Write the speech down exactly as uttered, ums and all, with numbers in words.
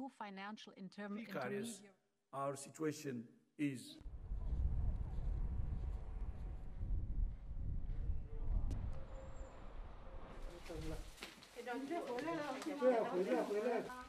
no financial interm precarious intermediary. our situation is. Hey, 回来了，回来回来回来。